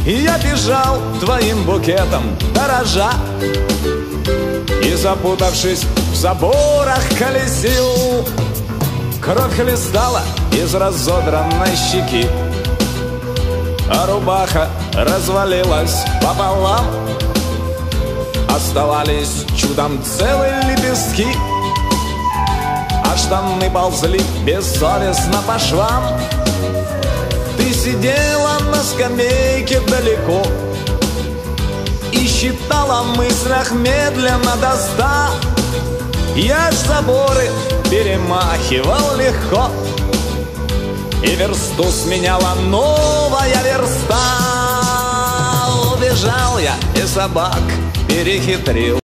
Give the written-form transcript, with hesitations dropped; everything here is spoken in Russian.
И я бежал твоим букетом дорожа, и, запутавшись в заборах, колесил. Кровь хлестала из разодранной щеки, а рубаха развалилась пополам. Оставались чудом целые лепестки, а штаны ползли бессовестно по швам. Ты сидела на скамейке далеко и считала в мыслях медленно до 100. Я ж заборы перемахивал легко, и версту сменяла новая верста. Убежал я и собак перехитрил.